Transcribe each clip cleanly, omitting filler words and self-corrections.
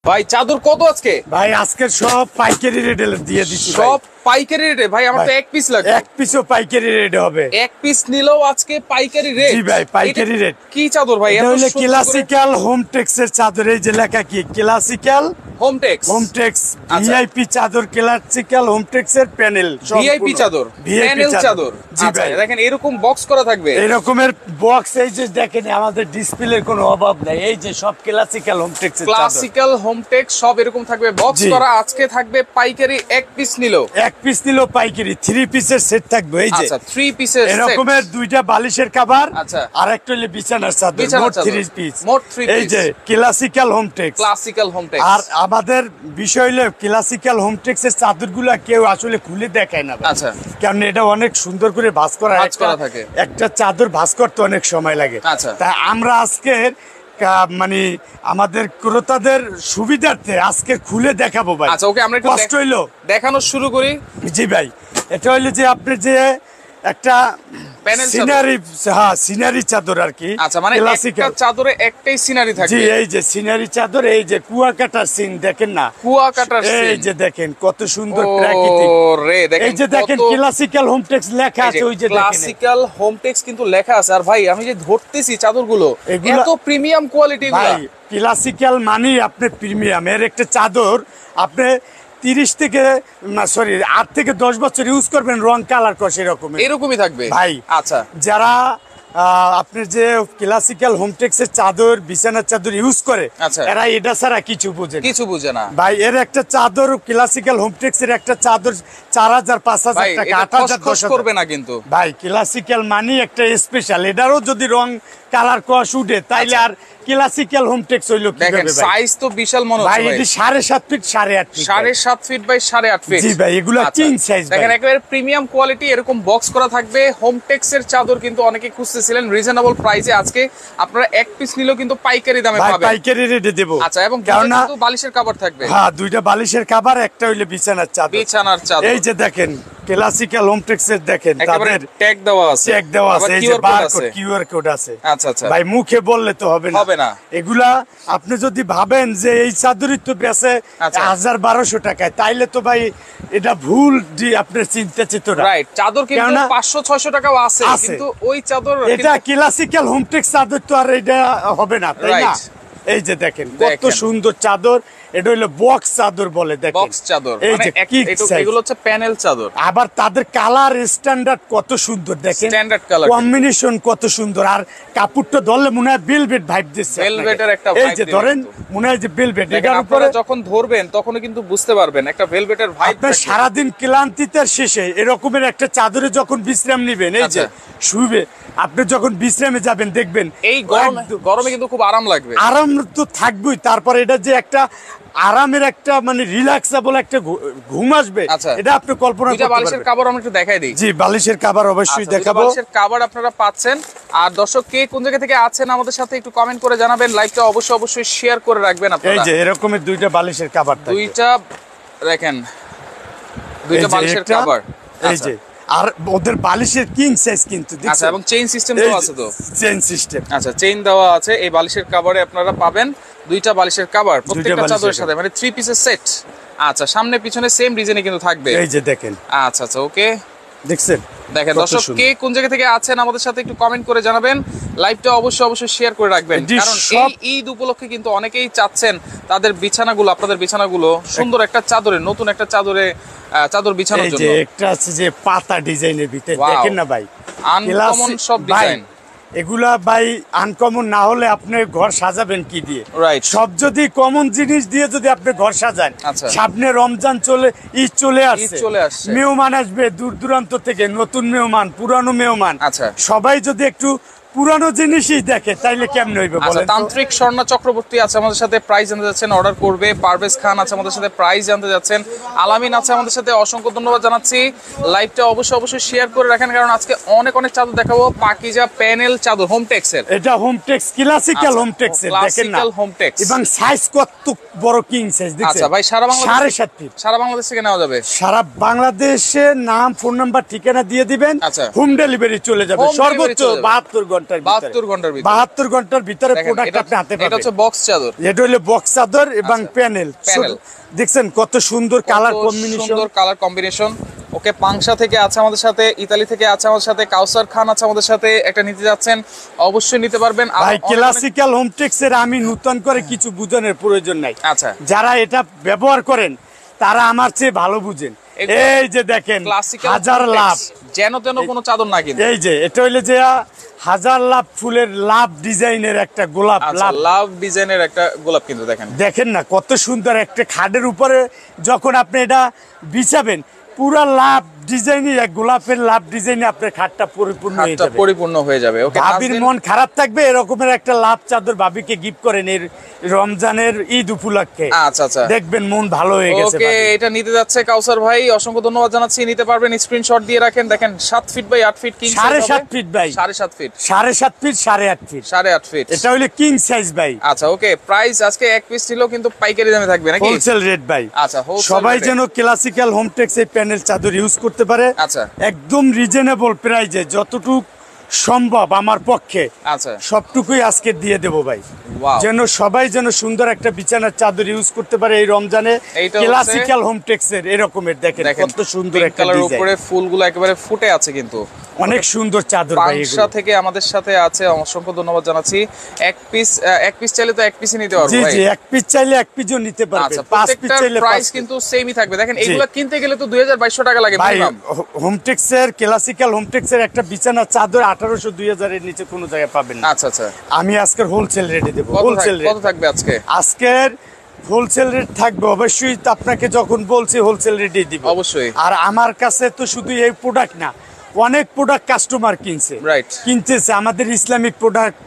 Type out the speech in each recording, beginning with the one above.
ভাই চাদর কত আজকে? ভাই আজকে সব পাইকারি রেটে দিয়ে দিচ্ছি। সব পাইকারি রেটে? ভাই আমার তো এক পিস লাগবে। এক পিসও পাইকারি রেটে হবে। এক পিস নিলেও আজকে পাইকারি রেট? জি ভাই, পাইকারি রেট। কি চাদর ভাই? এটা হলো ক্লাসিক্যাল হোমটেক্স এর চাদর। এই যে লেখা কি ক্লাসিক্যাল হোমটেক্স। হোমটেক্স ভিআইপি চাদর, ক্লাসিক্যাল হোমটেক্স এর প্যানেল। ভিআইপি চাদর, প্যানেল চাদর। জি ভাই, দেখেন এরকম বক্স করা থাকবে। এরকমের বক্স এই যে দেখেন, আমাদের ডিসপ্লের কোনো অভাব নাই। এই যে সব ক্লাসিক্যাল হোমটেক্স এর চাদর, ক্লাসিক্যাল হোমটেক্স সব এরকম থাকবে বক্স করা। আজকে থাকবে পাইকারি এক পিস নিলো, এক পিস নিলো পাইকারি 3 পিসের সেট থাকবে। এই যে আচ্ছা 3 পিসের সেট, এরকমের দুইটা বালিশের কভার, আচ্ছা আর একটা হলো বিছানার চাদর, মোট 3 পিস। মোট 3 পিস। এই যে ক্লাসিক্যাল হোমটেক্স, ক্লাসিক্যাল হোমটেক্স। আর আমাদের বিষয় হলো ক্লাসিক্যাল হোমটেক্স এর চাদরগুলো কেউ আসলে খুলে দেখায় না। আচ্ছা, কারণ এটা অনেক সুন্দর করে ভাঁজ করা থাকে। একটা চাদর ভাঁজ করতে অনেক সময় লাগে। আচ্ছা, তাই আমরা আজকে মানে আমাদের ক্রেতাদের সুবিধার্থে আজকে খুলে দেখাবো ভাই। আচ্ছা ওকে, আমরা একটু কষ্ট হইলো দেখানো শুরু করি। জি ভাই, এটা হইলো যে আপনি যে একটা সিনারি, হ্যাঁ সিনারি চাদর আর কি। আচ্ছা, মানে একটা চাদরে একটাই সিনারি থাকে। জি, এই যে সিনারি চাদর, এই যে কুয়াকাটার সিন দেখেন না, কুয়াকাটার সিন। এই যে দেখেন কত সুন্দর প্রাকৃতিক। ওরে দেখেন, এই যে দেখেন ক্লাসিক্যাল হোমটেক্স লেখা আছে, ওই যে দেখেন ক্লাসিক্যাল হোমটেক্স কিন্তু লেখা আছে। আর ভাই আমি যে ধরতেছি চাদরগুলো এত প্রিমিয়াম কোয়ালিটি। ভাই ক্লাসিক্যাল মানে আপনি প্রিমিয়াম। এর একটা চাদর আপনি 30 থেকে 8 থেকে 10 বছর ইউজ করবেন, রং কালার কস এরকমই থাকবে ভাই। আচ্ছা, যারা আপনি যে ক্লাসিক্যাল হোমটেক্স এর চাদর, বিছানার চাদর ইউজ করে, এরা এটা ছাড়া কিছু বুঝে না ভাই। এর একটা চাদর ক্লাসিক্যাল হোমটেক্স এর একটা চাদর 4000 5000 টাকা, 8000 10,000 করবে না কিন্তু ভাই। ক্লাসিক্যাল মানে একটা স্পেশাল, এটারও যদি রং কালার কস উঠে তাইলে আর ক্লাসিক্যাল হোমটেক্স হইলো কি হবে ভাই? সাইজ তো বিশাল মনে হচ্ছে ভাই। এটি 7.5 feet 8.5 feet, 7.5 feet by 8.5 feet. জি ভাই, এগুলো কিং সাইজ ভাই। দেখেন একেবারে প্রিমিয়াম কোয়ালিটি, এরকম বক্স করা থাকবে। হোমটেক্স এর চাদর কিন্তু অনেকে খুঁজতেছিলেন রিজনেবল প্রাইসে। আজকে আপনারা এক পিস নিলেও কিন্তু পাইকারি দামে পাবেন, পাইকারি রেটে দেব। আচ্ছা, এবং কিন্তু বালিশের কভার থাকবে। হ্যাঁ, দুইটা বালিশের কভার, একটা হইলো বিছানার চাদর। বিছানার চাদর এই যে দেখেন ক্লাসিক্যাল হোমটেক্স এর দেখেন তাদের ট্যাগ দেওয়া আছে, এই যে বারকোড কিউআর কোড আছে। আচ্ছা আচ্ছা ভাই, মুখে বললে তো হবে না। এগুলা আপনি যদি ভাবেন যে এই চাদরই তো বেচে 1000-1200 টাকায়, তাইলে তো ভাই এটা ভুল। আপনি চিন্তা চেতনা, রাইট। চাদর কিন্তু 500-600 টাকাও আছে, কিন্তু ওই চাদর এটা ক্লাসিক্যাল হোমটেক্স চাদর তো আর এটা হবে না, তাই না? এই যে দেখেন কত সুন্দর চাদর। এটা হলো বক্স চাদর বলে, দেখেন বক্স চাদর। এই যে এগুলো হচ্ছে প্যানেল চাদর। আবার তাদের কালার স্ট্যান্ডার্ড কত সুন্দর, দেখেন স্ট্যান্ডার্ড কালার, কম্বিনেশন কত সুন্দর। আর কাপড়টা ধরলে মনে হয় ভেলভেট ভাইব দিচ্ছে। ভেলভেটের একটা ভাইব, এই যে ধরেন মনে হয় যে ভেলভেট। এটার উপরে যখন ধরবেন তখন কিন্তু বুঝতে পারবেন একটা ভেলভেটের ভাইব। আপনি সারা দিন ক্লান্তিতে শেষে এরকমের একটা চাদরে যখন বিশ্রাম নেবেন, এই যে শুইবে, আপনি যখন বিশ্রামে যাবেন দেখবেন এই গরমে কিন্তু খুব আরাম লাগবে। আরাম তো থাকবেই, তারপর এটা যে একটা আরামের একটা মানে রিল্যাক্সেবল একটা ঘুম আসবে, এটা আপনি কল্পনা করতে পারবেন। বালিশের কভার আমরা একটু দেখাই দিই। জি, বালিশের কভার অবশ্যই দেখাবো। বালিশের কভার আপনারা পাচ্ছেন। আর দর্শক কে কোন জায়গা থেকে আছেন আমাদের সাথে একটু কমেন্ট করে জানাবেন। লাইভটা অবশ্যই শেয়ার করে রাখবেন আপনারা। এই যে এরকমের দুইটা বালিশের কভার থাকে, দুইটা দেখেন, দুইটা বালিশের কভার। এই যে আর ওদের বালিশের কিং সাইজ কিন্তু। আচ্ছা, এবং চেইন সিস্টেম তো আছে, তো চেইন সিস্টেম। আচ্ছা, চেইন দেওয়া আছে। এই বালিশের কভারে আপনারা পাবেন দুইটা বালিশের কভার প্রত্যেকটা চাদরের সাথে, মানে 3 পিসের সেট। আচ্ছা, সামনে পিছনে সেম ডিজাইনে কিন্তু থাকবে। এই যে দেখেন। আচ্ছা আচ্ছা, ওকে, দেখছেন? দেখেন দর্শক কে কোন জায়গা থেকে আছেন আমাদের সাথে একটু কমেন্ট করে জানাবেন। লাইভটা অবশ্যই শেয়ার করে রাখবেন, কারণ এই ঈদ উপলক্ষে কিন্তু অনেকেই চাচ্ছেন তাদের বিছানাগুলো, আপনাদের বিছানাগুলো সুন্দর একটা চাদরে, নতুন একটা চাদর বিছানোর জন্য। এই যে একটা আছে যে পাতা ডিজাইনের ভিতরে, দেখেন না ভাই, আনকমন সব ডিজাইন। এগুলা ভাই আনকমন না হলে আপনি ঘর সাজাবেন কি দিয়ে? রাইট। সব যদি কমন জিনিস দিয়ে যদি আপনি ঘর সাজান, সামনে রমজান ঈদ চলে আসছে, মেহমান আসবে দূর দূরান্ত থেকে, নতুন মেহমান, পুরানো মেহমান, সবাই যদি একটু পুরানো জিনিসই দেখে তাইলে কেমনে হইবে বলেন? তান্ত্রিক স্বর্ণা চক্রবর্তী আছে আমাদের সাথে, প্রাইস জানতে যাচ্ছেন, অর্ডার করবে। পারভেজ খান আছে আমাদের সাথে, প্রাইস জানতে যাচ্ছেন। আলামিন আছে আমাদের সাথে, অসংখ্য ধন্যবাদ জানাচ্ছি। লাইভটা অবশ্যই শেয়ার করে রাখেন, কারণ আজকে অনেক চাদর দেখাবো। পাকিজা প্যানেল চাদর হোমটেক্স এর, এটা হোমটেক্স ক্লাসিক্যাল হোমটেক্স এর, দেখেন না হোমটেক্স। এবং সাইজ কত বড় কিং সাইজ, দেখছেন? আচ্ছা ভাই, সারা বাংলাদেশ 7.5 ফিট, সারা বাংলাদেশ থেকে নেওয়া যাবে। সারা বাংলাদেশে নাম, ফোন নাম্বার, ঠিকানা দিয়ে দিবেন, হোম ডেলিভারি চলে যাবে সর্বোচ্চ 72 ঘন্টা। ঘন্টার 72 ঘন্টার ভিতরে প্রোডাক্ট আপনি হাতে পাবেন। এটা হচ্ছে বক্স চাদর, এটা হলো বক্স চাদর এবং প্যানেল। দেখছেন কত সুন্দর কালার কম্বিনেশন। ওকে, পাংশা থেকে আছে আমাদের সাথে, ইতালি থেকে আছে আমাদের সাথে, কাউসার খান আছে আমাদের সাথে। একটা নিতে যাচ্ছেন অবশ্যই নিতে পারবেন। ভাই ক্লাসিক্যাল হোমটেক্স এর আমি নতুন করে কিছু বুঝানোর প্রয়োজন নাই। আচ্ছা, যারা এটা ব্যবহার করেন তারা আমার চেয়ে ভালো বুঝেন। এই যে দেখেন হাজার লাভ, যেন তেন কোনো চাদর না, কিন্তু এই যে এটা হইলে যে হাজার লাভ ফুলের লাভ ডিজাইনের একটা গোলাপ, লাভ ডিজাইনের একটা গোলাপ, কিন্তু দেখেন না কত সুন্দর। একটা খাটের উপরে যখন আপনি এটা বিছাবেন পুরা লাভ ডিজাইনে, এক গোলাপের লাভ ডিজাইনে আপনার খাটটা পরিপূর্ণ হয়ে যাবে। ওকে, ভাবির মন খারাপ থাকবে এরকমের একটা লাভ চাদর ভাবিকে গিফট করেন এই রমজানের ঈদ উপলক্ষে। আচ্ছা আচ্ছা, দেখবেন মন ভালো হয়ে গেছে। ওকে, এটা নিতে যাচ্ছে কাউসার ভাই, অসংখ্য ধন্যবাদ জানাচ্ছি। নিতে পারবেন, স্ক্রিনশট দিয়ে রাখেন। দেখেন 7 feet by 8 feet, king 7.5 feet ভাই, 7.5 ফিট, 7.5 ফিট, 8.5 ফিট, 8.5 ফিট। এটা হলো কিং সাইজ ভাই। আচ্ছা, ওকে, প্রাইস আজকে এক পিস ছিল কিন্তু পাইকারি দামে থাকবে নাকি? হোলসেল রেট ভাই। আচ্ছা, সবাই যেন ক্লাসিক্যাল হোমটেক্স এই প্যানেল চাদর ইউজ করতে পারে। আচ্ছা, একদম রিজনেবল প্রাইসে যতটুকু সম্ভব আমার পক্ষে, আচ্ছা, সবটুকুই আজকে দিয়ে দেবো ভাই। যেন সবাই যেন সুন্দর একটা বিছানার চাদর ইউজ করতে পারে এই রমজানে। ক্লাসিক্যাল হোমটেক্স এর এরকমের দেখেন কত সুন্দর একটা ডিজাইন, উপরে ফুলগুলো একেবারে ফুটে আছে, কিন্তু অনেক সুন্দর চাদর ভাই। পাংশা থেকে আমাদের সাথে আছে, অসংখ্য ধন্যবাদ জানাচ্ছি। এক পিস চাইলে তো এক পিসই নিতে পারবো ভাই। জি, এক পিস চাইলে এক পিসও নিতে পারবেন। 5 পিস চাইলে প্রাইস কিন্তু সেমই থাকবে। দেখেন এগুলো কিনতে গেলে তো 2200 টাকা লাগে ভাই। হোমটেক্স এর ক্লাসিক্যাল হোমটেক্স এর একটা বিছানার চাদর 1800-2000 এর নিচে কোনো জায়গায় পাবেন না। আচ্ছা আচ্ছা, আমি আজকে হোলসেল রেটে দেব। হোলসেল রেট কত থাকবে আজকে? আজকের হোলসেল রেট থাকবে অবশ্যই, আপনাকে যখন বলছি হোলসেল রেটেই দিব অবশ্যই। আর আমার কাছে তো শুধু এই প্রোডাক্ট না, অনেক প্রোডাক্ট কাস্টমার কিনতেছে আমাদের Islamic product,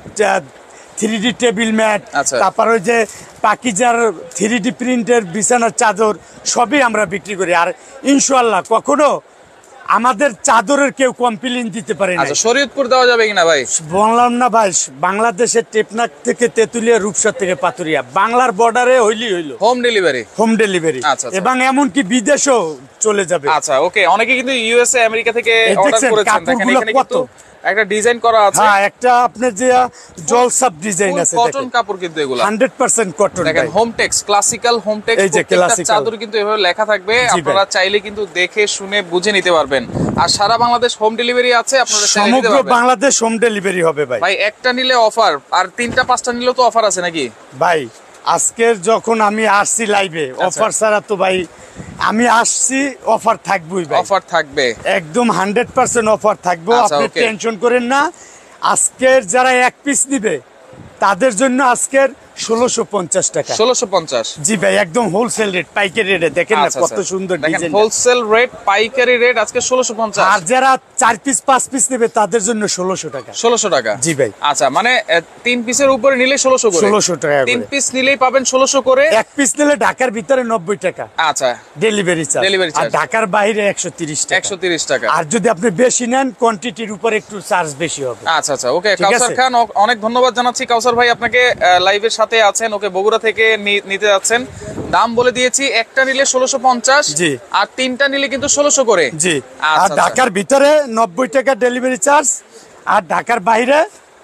3D table mat, তারপর ওই যে পাকিজার 3D প্রিন্টের বিছানার চাদর সবই আমরা বিক্রি করি। আর ইনশাআল্লাহ কখনো আমাদের চাদরের কেউ কমপ্লেইন দিতে পারে না। শরীয়তপুর দেওয়া যাবে কিনা ভাই? বললাম না ভাই, বাংলাদেশের টেকনাফ থেকে তেতুলিয়া, রূপসা থেকে পাতুরিয়া, বাংলার বর্ডারে হইলো হোম ডেলিভারি। এবং এমনকি বিদেশেও চলে যাবে। আচ্ছা, ওকে, অনেকে কিন্তু ইউএসএ আমেরিকা থেকে অর্ডার করেছেন। দেখেন এখানে কত একটা ডিজাইন করা আছে। হ্যাঁ, একটা আপনার যে জলসাপ ডিজাইন আছে, কটন কাপড় কিন্তু এগুলো 100% কটন। দেখেন হোমটেক্স, ক্লাসিক্যাল হোমটেক্স, প্রত্যেকটা চাদর কিন্তু এভাবে লেখা থাকবে। আপনারা চাইলে কিন্তু দেখে শুনে বুঝে নিতে পারবেন। আর সারা বাংলাদেশ হোম ডেলিভারি আছে, আপনারা চাইলে নিতে পারবেন। সমগ্র বাংলাদেশ হোম ডেলিভারি হবে ভাই। ভাই একটা নিলে অফার, আর 3টা 5টা নিলেও তো অফার আছে নাকি ভাই? আজকের যখন আমি আসছি লাইভে, অফার ছাড়া তো ভাই আমি আসছি, অফার থাকবেই ভাই। অফার থাকবে, একদম 100% অফার থাকবে। আপনি টেনশন করেন না। আজকের যারা এক পিস নিবে তাদের জন্য আজকের 1650 টাকা। 1650? জি ভাই, একদম হোলসেল রেট, পাইকারি রেটে। দেখেন না কত সুন্দর ডিজাইন। হোলসেল রেট, পাইকারি রেট আজকে 1650। আর যারা 4 পিস 5 পিস নেবে তাদের জন্য 1600 টাকা। 1600 টাকা? জি ভাই। আচ্ছা, মানে 3 পিসের উপরে নিলে 1600 করে? 1600 টাকা। 3 পিস নিলেই পাবেন 1600 করে। এক পিস নিলে ঢাকার ভিতরে 90 টাকা। আচ্ছা, ডেলিভারি চার্জ। আর ঢাকার বাইরে 130 টাকা। 130 টাকা। আর যদি আপনি বেশি নেন, কোয়ান্টিটির উপর একটু চার্জ বেশি হবে। আচ্ছা আচ্ছা, ওকে। কাউসার খান, অনেক ধন্যবাদ জানাচ্ছি কাউসার ভাই, আপনাকে লাইভের সাথে আছেন। ওকে, বগুড়া থেকে নিতে যাচ্ছেন। দাম বলে দিয়েছি, একটা নিলে 1650, জি, আর 3টা নিলে কিন্তু 1600 করে। জি। আর ঢাকার ভিতরে 90 টাকা ডেলিভারি চার্জ, আর ঢাকার বাইরে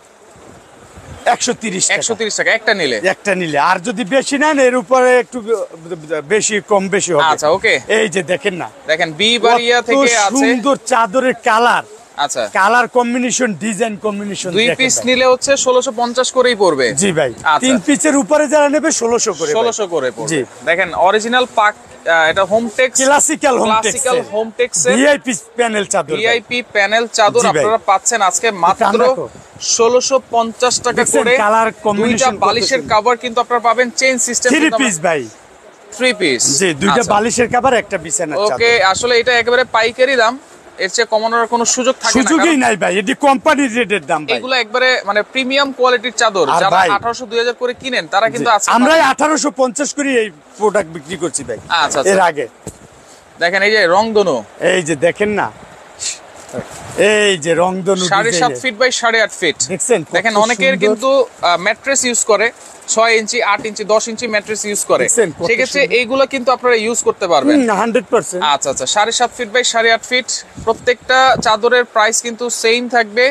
130 টাকা একটা নিলে। আর যদি বেশি নেন এর উপরে একটু বেশি কম বেশি হবে। আচ্ছা, ওকে। এই যে দেখেন না, দেখেন বিবাড়িয়া থেকে আছে সুন্দর চাদরের কালার। আচ্ছা, colour combination, design combination. 2 piece নিলে হচ্ছে 1650 করেই পড়বে। জি ভাই। 3 পিসের উপরে যারা নেবে 1600 করে। 1600 করে পড়বে। জি, দেখেন অরিজিনাল পাক, এটা Hometex, classical Hometex VIP panel চাদর। ভিআইপি প্যানেল চাদর আপনারা পাচ্ছেন আজকে মাত্র 1650 টাকা করে। কালার কম্বিনেশন, দুইটা বালিশের কভার কিন্তু আপনারা পাবেন চেইন সিস্টেম। 3 পিস ভাই, 3 পিস। জি, দুইটা বালিশের কভার, একটা বিছানার চাদর। ওকে, আসলে এটা একেবারে পাইকারি দাম, এর চেয়ে কমানোর কোনো সুযোগ থাকে না। সুযোগই নাই ভাই, এটি কোম্পানির রেটের দাম ভাই। এগুলো একবারে মানে প্রিমিয়াম কোয়ালিটির চাদর। যারা 1800-2000 করে কিনেন তারা কিন্তু আজকে আমরা 1850 করে এই প্রোডাক্ট বিক্রি করছি ভাই। আচ্ছা, এর আগে দেখেন এই যে রংধনু, এই যে দেখেন না, এই যে রংধনু 7.5 ফিট বাই 8.5 ফিট। দেখেন অনেকের কিন্তু ম্যাট্রেস ইউজ করে 6 ইঞ্চি, 8 ইঞ্চি, 10 ইঞ্চি ম্যাট্রেস ইউজ করে। সেক্ষেত্রে এইগুলো কিন্তু আপনারা ইউজ করতে পারবেন 100%। আচ্ছা আচ্ছা, 7.5 ফিট বাই 8.5 ফিট। প্রত্যেকটা চাদরের প্রাইস কিন্তু সেম থাকবে।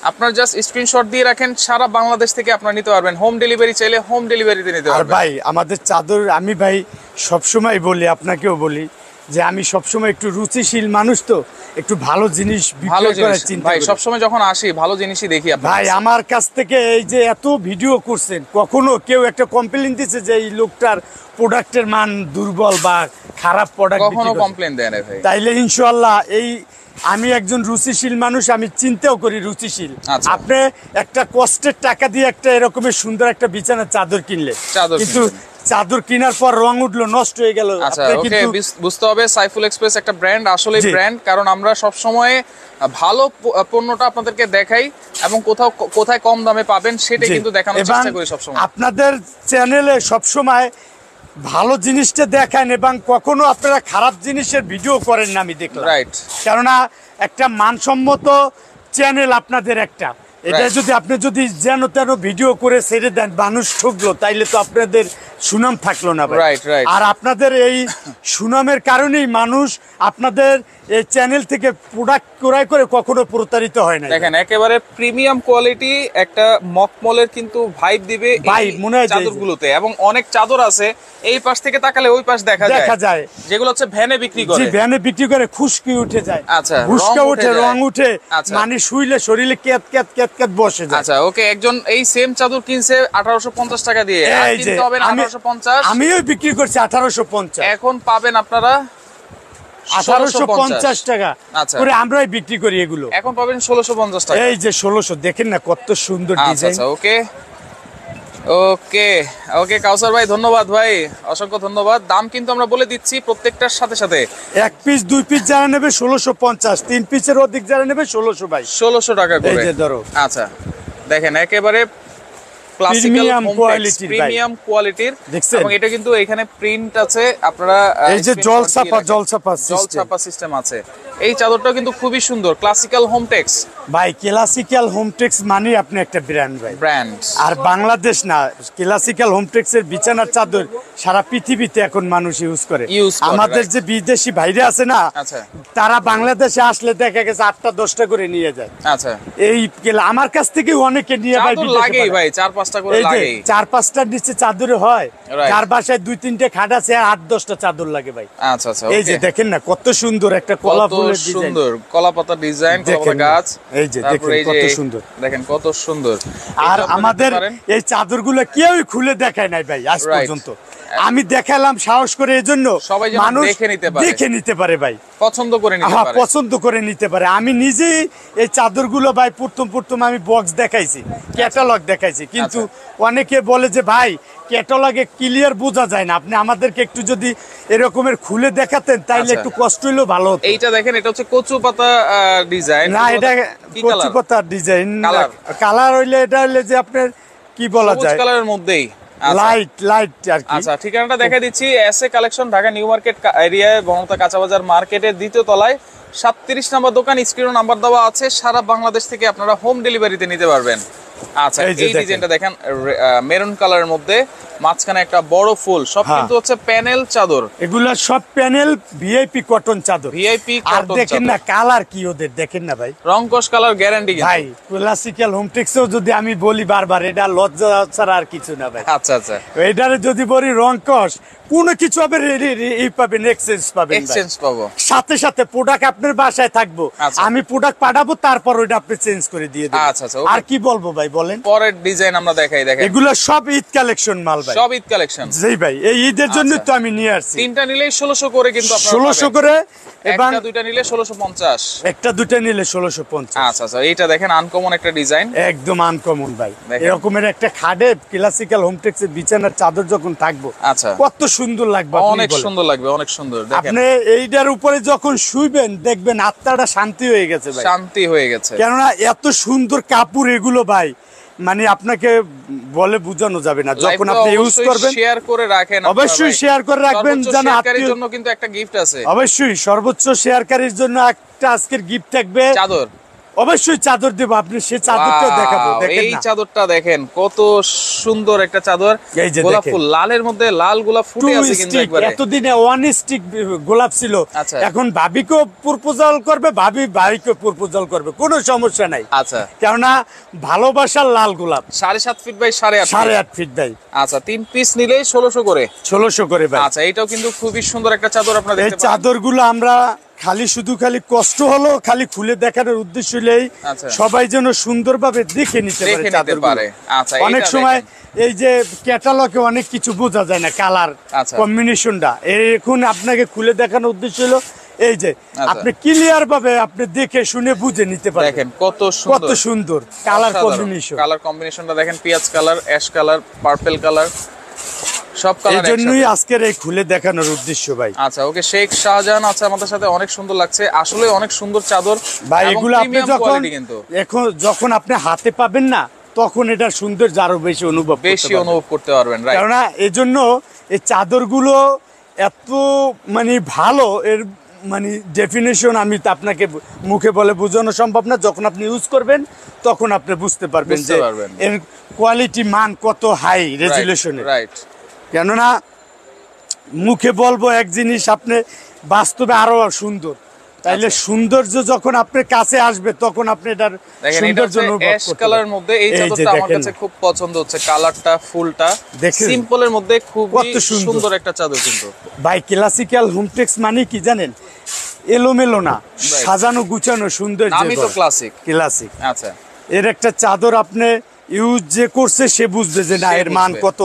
আপনার জাস্ট স্ক্রিনশট দিয়ে রাখেন, সারা বাংলাদেশ থেকে আপনারা নিতে পারবেন। হোম ডেলিভারি চাইলে হোম ডেলিভারিতে নিতে পারবেন। আর ভাই আমাদের চাদর আমি ভাই সবসময় বলি, আপনাকেও বলি যে আমি সবসময় একটু রুচিশীল মানুষ, তো একটু ভালো জিনিস ভাই সবসময় যখন আসি ভালো জিনিসই দেখি। ভাই আমার কাছ থেকে এই যে এত ভিডিও করছেন, কখনো কেউ একটা কমপ্লেইন দিচ্ছে যে এই লোকটার প্রোডাক্টের মান দুর্বল বা খারাপ প্রোডাক্ট? কখনো কমপ্লেইন দেয় না ভাই। তাইলে ইনশাআল্লাহ এই আমি একজন রুচিশীল মানুষ, আমি চিন্তাও করি রুচিশীল। আপনি একটা কষ্টের টাকা দিয়ে একটা এরকমের সুন্দর একটা বিছানার চাদর কিনলে, কিন্তু চাদর কেনার পর রং উঠলো, নষ্ট হয়ে গেল। বুঝতে হবে সাইফুল এক্সপ্রেস একটা ব্র্যান্ড, আসলে ব্র্যান্ড, কারণ আমরা সব সময় ভালো পণ্যটা আপনাদেরকে দেখাই এবং কোথায় কম দামে পাবেন সেটা কিন্তু দেখানোর চেষ্টা করি সব সময়। আপনাদের চ্যানেলে সব সময় ভালো জিনিসটা দেখান এবং কখনো আপনারা খারাপ জিনিসের ভিডিও করেন না, আমি দেখলাম। রাইট, কেননা একটা মানসম্মত চ্যানেল আপনাদের একটা, এটা যদি আপনি যদি যেন তেন ভিডিও করে ছেড়ে দেন, মানুষ ঠকলো, তাইলে তো আপনাদের সুনাম থাকলো না। আর আপনাদের এই সুনামের কারণেই মানুষ আপনাদের এই চ্যানেল থেকে প্রোডাক্ট ক্রয় করে কখনো প্রতারিত হয় না। দেখেন একেবারে প্রিমিয়াম কোয়ালিটি একটা মকমলের কিন্তু ভাইব দিবে ভাই মনে হয় চাদরগুলোতে, এবং অনেক চাদর আছে এই পাশ থেকে তাকালে ওই পাশ দেখা যায়, যেগুলো হচ্ছে ভ্যানে বিক্রি করে। ভ্যানে বিক্রি করে খুশকি উঠে যায়। আচ্ছা, খুশকা উঠে, রং উঠে, মানে শুইলে শরীরে কেত কেত কেত কেত বসে যায়। আচ্ছা ওকে, একজন এই সেম চাদর কিনছে 1850 টাকা দিয়ে, আর কিনতে হবে 1850। আমিও বিক্রি করছি 1850, এখন পাবেন আপনারা 1850 টাকা করে আমরাই বিক্রি করি এগুলো। এখন পাবেন 1650 টাকা। এই যে 1600, দেখেন না কত সুন্দর ডিজাইন। আচ্ছা ওকে ওকে ওকে কাউসার ভাই, ধন্যবাদ ভাই, অসংখ্য ধন্যবাদ। দাম কিন্তু আমরা বলে দিচ্ছি প্রত্যেকটার সাথে সাথে। এক পিস 2 পিস যারা নেবে 1650, 3 পিসের অধিক যারা নেবে 1600 ভাই, 1600 টাকা করে। এই যে ধরো, আচ্ছা দেখেন একেবারে প্রিমিয়াম কোয়ালিটির, এবং এটা কিন্তু এখানে প্রিন্ট আছে, আপনারা এই যে জলছাপা সিস্টেম আছে। এই চাদরটা কিন্তু খুবই সুন্দর, ক্লাসিক্যাল হোমটেক্স ভাই। ক্লাসিক্যাল হোমটেক্স মানে আপনি একটা ব্র্যান্ড ভাই, ব্র্যান্ড। আর বাংলাদেশ না, ক্লাসিক্যাল হোমটেক্স এর বিছানার চাদর সারা পৃথিবীতে এখন মানুষ ইউজ করে। আমাদের যে বিদেশি ভাইরা আছে না, তারা বাংলাদেশে আসলে দেখা গেছে 8টা 10টা করে নিয়ে যায়। আচ্ছা, এই আমার কাছ থেকে অনেকে নিয়ে ভাই, লাগেই ভাই 4-5টা করে লাগেই, 4-5টার নিচে চাদরে হয়। যার বাসায় 2-3টে খাট আছে, 8-10টা চাদর লাগে ভাই। আচ্ছা আচ্ছা, এই যে দেখেন না কত সুন্দর একটা কলা ফুলের ডিজাইন, সুন্দর কলা পাতা ডিজাইন, কলা গাছ, এই যে দেখেন কত সুন্দর, দেখেন কত সুন্দর। আর আমাদের এই চাদরগুলো কেউই খুলে দেখায় নাই ভাই আজ পর্যন্ত। আমি দেখালাম সাহস করে, এজন্য সবাই মানুষ দেখে নিতে পারে ভাই, পছন্দ করে নিতে পারে। আমি নিজেই এই চাদরগুলো ভাই প্রথম আমি বক্স দেখাইছি, ক্যাটালগ দেখাইছি, কিন্তু অনেকে বলে যে ভাই ক্যাটালগে ক্লিয়ার বোঝা যায় না, আপনি আমাদেরকে একটু যদি এরকমের খুলে দেখাতেন তাইলে একটু কষ্ট হইলেও ভালো হতো। এইটা দেখেন, এটা হচ্ছে কচু পাতা ডিজাইন। না, এটা কচু পাতার ডিজাইন, কালার হইলে এটা হইলে যে আপনার কি বলা যায়, কালারের মধ্যেই লাইট আর কি। আচ্ছা, ঠিকানাটা দেখা দিচ্ছি, SA collection, Dhaka new market এরিয়ায়, বনলতা কাঁচা বাজার মার্কেটের 2য় তলায় 37 নম্বর দোকান। স্ক্রিনে নাম্বার দেওয়া আছে, সারা বাংলাদেশ থেকে আপনারা হোম ডেলিভারিতে নিতে পারবেন। আচ্ছা, এই ডিজাইনটা দেখেন, মেরুন কালারের মধ্যে মাঝখানে একটা বড় ফুল, সব কিন্তু হচ্ছে প্যানেল চাদর। এগুলা সব প্যানেল ভিআইপি কটন চাদর, ভিআইপি কটন। আর দেখেন না কালার কি ওদের, দেখেন না ভাই, রংকশ কালার গ্যারান্টি ভাই। ক্লাসিক্যাল হোমটেক্সও যদি আমি বলি বারবার, এটা লজ্জা ছাড়া আর কিছু না ভাই। আচ্ছা আচ্ছা, এটারে যদি বলি রংকশ, কোনো কিছু হবে এই পাবেন, এক্সচেঞ্জ পাবো, সাথে সাথে প্রোডাক্ট আপনার বাসায় থাকবো, আমি প্রোডাক্ট পাঠাবো, তারপর ওইটা আপনি চেঞ্জ করে দিয়ে দেবেন। আচ্ছা আচ্ছা, আর কি বলবো ভাই বলেন। পরের ডিজাইন আমরা দেখাই, দেখেন এগুলো সব ঈদ কালেকশন মাল ভাই, সব ঈদ কালেকশন। জি ভাই, এই ঈদের জন্য তো আমি নিয়ে আসছি। 3টা নিলেই 1600 করে, কিন্তু আপনারা 1600 করে, এবং 1টা 2টা নিলে 1650, 1টা 2টা নিলে 1650। আচ্ছা আচ্ছা, এইটা দেখেন আনকমন একটা ডিজাইন, একদম আনকমন ভাই। এরকমের একটা খাটে ক্লাসিক্যাল হোমটেক্সের বিছানার চাদর যখন থাকবো, আচ্ছা কত সুন্দর লাগবে, অনেক সুন্দর লাগবে, অনেক সুন্দর। দেখেন আপনি এইটার উপরে যখন শুইবেন দেখবেন আত্মাটা শান্তি হয়ে গেছে ভাই, শান্তি হয়ে গেছে। কেননা এত সুন্দর কাপড় এগুলো ভাই, মানে আপনাকে বলে বোঝানো যাবে না। যখন আপনি ইউজ করবেন, শেয়ার করে রাখেন, অবশ্যই শেয়ার করে রাখবেন, যেন আত্মীয়র জন্য কিন্তু একটা গিফট আছে। অবশ্যই সর্বোচ্চ শেয়ারকারীর জন্য একটা আজকের গিফট থাকবে, চাদর। অবশ্যই চাদর দেব, আপনি সেই চাদরটা দেখাবো। এই চাদরটা দেখেন কত সুন্দর একটা চাদর, গোলাপ ফুল লালের মধ্যে লাল গোলাপ ফুটে আছে কিন্তু একবারে। এতদিনে ওয়ান স্টিক গোলাপ ছিল, এখন ভাবিকেও প্রপোজাল করবে, ভাবি ভাইকে প্রপোজাল করবে, কোনো সমস্যা নাই। আচ্ছা, কেননা ভালোবাসার লাল গোলাপ। 7.5 ফিট বাই 8.5 ফিট ভাই। আচ্ছা, 3 পিস নিলেই 1600 করে। 1600 করে ভাই। আচ্ছা, এটাও কিন্তু খুবই সুন্দর একটা চাদর আপনারা দেখতে পাচ্ছেন। এই চাদরগুলো আমরা খালি কষ্ট হলো খালি খুলে দেখানোর উদ্দেশ্য হলেই সবাই যেন সুন্দরভাবে দেখে নিতে পারে। আচ্ছা, অনেক সময় এই যে ক্যাটালগে অনেক কিছু বোঝা যায় না, কালার কম্বিনেশনটা, এখন আপনাকে খুলে দেখানোর উদ্দেশ্য হলো এই যে আপনি ক্লিয়ার ভাবে আপনি দেখে শুনে বুঝে নিতে পারেন। দেখেন কত সুন্দর কালার কম্বিনেশন। কালার কম্বিনেশনটা দেখেন, পেঁয়াজ colour, ash colour, purple colour, সব কালার একসাথে। এজন্যই আজকের এই খুলে দেখানোর উদ্দেশ্য ভাই। আচ্ছা, ওকে, শেখ শাহজাহান আছে আমাদের সাথে, অনেক সুন্দর লাগছে, আসলে অনেক সুন্দর চাদর ভাই। এগুলো আপনি যখন আপনি হাতে পাবেন না, তখন এটা সৌন্দর্য আরো বেশি অনুভব করতে পারবেন। কারণ এজন্য এই চাদরগুলো এত মানে ভালো, এর মানে ডেফিনেশন আমি তো আপনাকে মুখে বলে বোঝানো সম্ভব না। যখন আপনি ইউজ করবেন তখন আপনি বুঝতে পারবেন যে এর কোয়ালিটি মান কত হাই রেজুলেশনের। কেননা মুখে বলবো এক জিনিস, আপনি বাস্তবে আরো সুন্দর। তাইলে সৌন্দর্য যখন আপনার কাছে আসবে তখন আপনি এটার সৌন্দর্য অনুভব করতে পারবেন। কালারের মধ্যে এই চাদরটা আমার কাছে খুব পছন্দ হচ্ছে, কালারটা, ফুলটা সিম্পলের মধ্যে খুব সুন্দর একটা চাদর। কিন্তু ভাই ক্লাসিক্যাল হোমটেক্স মানে কি জানেন? এলোমেলো না, সাজানো গুছানো সুন্দর। আমি তো ক্লাসিক। আচ্ছা, এর একটা চাদর আপনি ইউজ যে করছে সে বুঝবে যে না, এর মান কত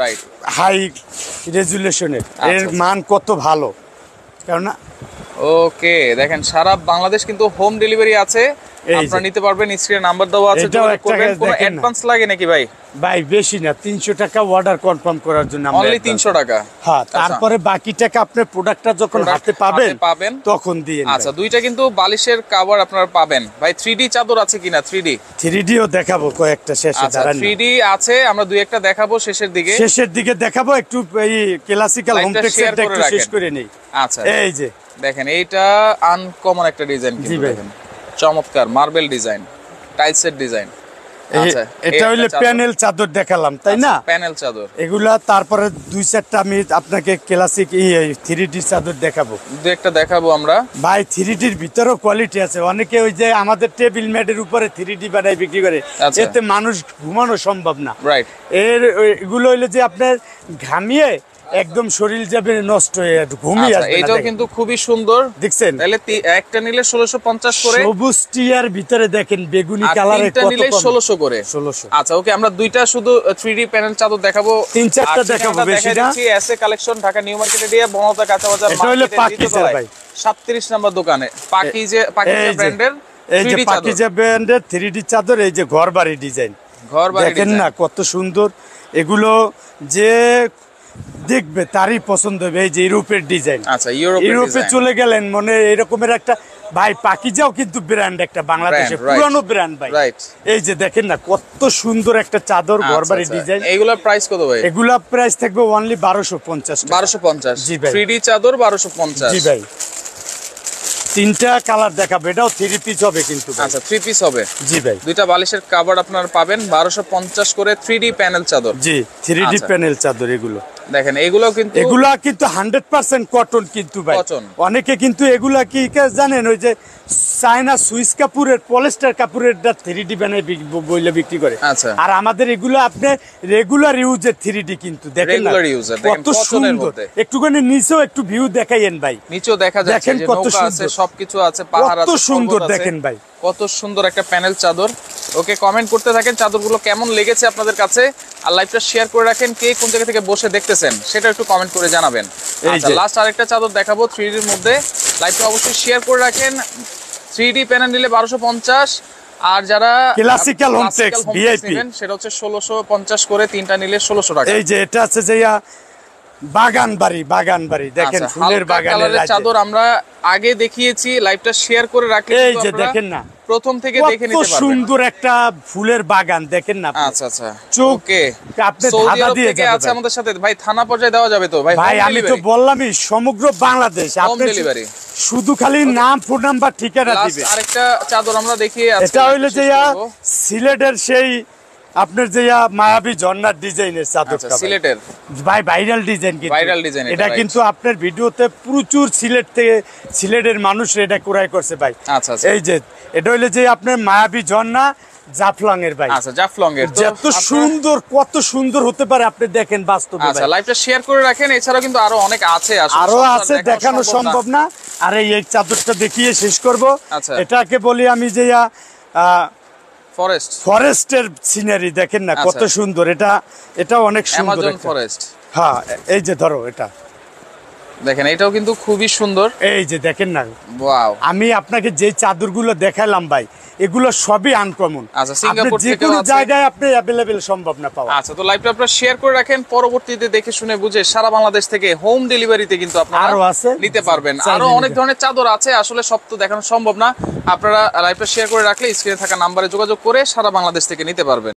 হাই রেজুলেশনের, এর মান কত ভালো। কারণ ওকে, দেখেন সারা বাংলাদেশ কিন্তু হোম ডেলিভারি আছে, আপনারা নিতে পারবেন। স্ক্রিনে নাম্বার দেওয়া আছে, যোগাযোগ করবেন। কোনো অ্যাডভান্স লাগে নাকি ভাই? ভাই বেশি না, 300 টাকা অর্ডার কনফার্ম করার জন্য। অনলি 300 টাকা? হ্যাঁ, তারপরে বাকি টাকা আপনি প্রোডাক্টটা যখন হাতে পাবেন তখন দিয়ে। আচ্ছা, দুইটা কিন্তু বালিশের কভার আপনারা পাবেন। ভাই 3D চাদর আছে কিনা? 3Dও দেখাবো কয়েকটা শেষে। 3D আছে, আমরা দুই একটা দেখাবো শেষের দিকে দেখাবো। একটু এই ক্লাসিক্যাল হোমটেক্সটা একটু শেষ করে নেই। আচ্ছা, এই যে দেখেন, এইটা আনকমন একটা ডিজাইন কিন্তু, দেখেন চমৎকার মার্বেল ডিজাইন, টাইলসের ডিজাইন। আচ্ছা, এটা হইলো প্যানেল চাদর দেখালাম, তাই না? প্যানেল চাদর এগুলা। তারপরে 2-4টা আমি আপনাকে ক্লাসিক 3D চাদর দেখাবো, একটা দেখাবো আমরা। ভাই 3Dর ভিতরেও কোয়ালিটি আছে। অনেকে ওই যে আমাদের টেবিল ম্যাটের উপরে 3D বানাই বিক্রি করে, এতে মানুষ ঘুমানো সম্ভব না। এগুলো হইলো যে আপনার ঘামিয়ে একদম শরীর যাবে নষ্ট হয়ে ঘুমিয়ে আসবে। এটাও কিন্তু খুবই সুন্দর, দেখছেন? তাহলে একটা নিলে 1650 করে। সবুজ টিয়ার ভিতরে দেখেন বেগুনি কালারে কত নিলে 1600 করে। 1600। আচ্ছা, ওকে, আমরা দুইটা শুধু 3D প্যানেল চাদর দেখাবো, 3-4টা দেখাবো, বেশি না। এসএ কালেকশন, ঢাকা নিউ মার্কেটে দিয়ে বনলতা কাঁচা বাজার এটা হলো পাকিজা ভাই, 37 নম্বর দোকানে। পাকিজা ব্র্যান্ডের, এই যে পাকিজা ব্র্যান্ডের 3D চাদর। এই যে ঘরবাড়ি ডিজাইন, দেখেন না কত সুন্দর। এগুলো যে দেখবে তারই পছন্দ হবে। এই যে ইউরোপের ডিজাইন। আচ্ছা, ইউরোপে চলে গেলেন মনে এরকমের একটা ভাই। পাকিজাও কিন্তু ব্র্যান্ড, একটা বাংলাদেশের পুরানো ব্র্যান্ড ভাই। এই যে দেখেন না কত সুন্দর একটা চাদর, ঘরবাড়ি ডিজাইন। এগুলোর প্রাইস কত ভাই? এগুলা প্রাইস থাকবে অনলি 1250। 1250? জি ভাই। 3D চাদর 1250? জি ভাই। 3টা কালার দেখাবো, এটাও 3 পিস হবে কিন্তু। আচ্ছা, 3 পিস হবে? জি ভাই। দুইটা বালিশের কভার আপনারা পাবেন 1250 করে। 3D প্যানেল চাদর? জি, 3D প্যানেল চাদর। এগুলো দেখেন, এগুলা কিন্তু 100% কটন কিন্তু ভাই। অনেকে কিন্তু এগুলা কি জানেন, ওই যে চায়না সুইস কাপড়ের, পলিস্টার কাপড়ের 3D বানায় বইলে বিক্রি করে। আর আমাদের এগুলো আপনি রেগুলার ইউজের 3D কিন্তু। দেখেন কত সুন্দর। একটুখানি নিচেও একটু ভিউ দেখাইয়েন ভাই। নিচেও দেখা যাচ্ছে যে নৌকা আছে, সবকিছু আছে, পাহাড় আছে, কত সুন্দর দেখেন ভাই, কত সুন্দর একটা প্যানেল চাদর। ওকে, কমেন্ট করতে থাকেন চাদরগুলো কেমন লেগেছে আপনাদের কাছে, আর লাইভটা শেয়ার করে রাখেন। কে কোন জায়গা থেকে বসে দেখতেছেন সেটা একটু কমেন্ট করে জানাবেন। আচ্ছা, লাস্ট আরেকটা চাদর দেখাবো 3D এর মধ্যে। লাইভটা অবশ্যই শেয়ার করে রাখেন। 3D প্যানেল নিলে 1250, আর যারা ক্লাসিক্যাল হোমটেক্স ভিআইপি সেটা হচ্ছে 1650 করে। 3টা নিলে 1600 টাকা। এই যে এটা আছে যে বাগান বাড়ি দেখেন ফুলের বাগানের চাদর আমরা আগে দেখিয়েছি, লাইভটা শেয়ার করে রাখলে এই যে দেখেন না প্রথম থেকে দেখে নিতে পারবেন। সুন্দর একটা ফুলের বাগান দেখেন না। আচ্ছা আচ্ছা ওকে, আপনি ধাঁধা দিয়ে যাবেন। আছে আমাদের সাথে ভাই, থানা পর্যায়ে দেওয়া যাবে তো ভাই? ভাই আমি তো বললামই সমগ্র বাংলাদেশ, হোম ডেলিভারি, শুধু খালি নাম, ফোন নাম্বার, ঠিকানা দিবেন। আরেকটা চাদর আমরা দেখিয়ে আজকে এটা হইলো যে সিলেটের সেই আপনার যে মায়াবী ঝর্ণার ডিজাইনের চাদরটা, সিলেটের ভাই ভাইরাল ডিজাইন, এটা কিন্তু আপনার ভিডিওতে প্রচুর সিলেটের মানুষ এটা ক্রয় করছে ভাই। আচ্ছা এই যে এটা হইলো যে আপনার মায়াবী ঝর্ণা জাফলং এর ভাই। আচ্ছা জাফলং এর যত সুন্দর, কত সুন্দর হতে পারে আপনি দেখেন বাস্তবে। আচ্ছা লাইভটা শেয়ার করে রাখেন, এছাড়াও কিন্তু আরো অনেক আছে, আরো আছে দেখানো সম্ভব না। আর এই চাদরটা দেখিয়ে শেষ করব। এটাকে বলি আমি যে ফরেস্টের সিনারি, দেখেন না কত সুন্দর, এটা অনেক সুন্দর ফরেস্ট। হ্যাঁ এই যে ধরো এটা দেখেন, এটাও কিন্তু খুবই সুন্দর। এই যে দেখেন না, ওয়াও। আমি আপনাকে যে চাদরগুলো দেখালাম ভাই, এগুলো সবই আনকমন। আচ্ছা সিঙ্গাপুর থেকে যে কোনো জায়গায় আপনি अवेलेबल সম্ভব না পাওয়া। আচ্ছা তো লাইভটা আপনারা শেয়ার করে রাখেন, পরবর্তীতে দেখে শুনে বুঝে সারা বাংলাদেশ থেকে হোম ডেলিভারিতে কিন্তু আপনারা আরো আছে নিতে পারবেন। আরো অনেক ধরনের চাদর আছে, আসলে সব তো দেখানো সম্ভব না। আপনারা লাইভটা শেয়ার করে রাখলে স্ক্রিনে থাকা নম্বরে যোগাযোগ করে সারা বাংলাদেশ থেকে নিতে পারবেন।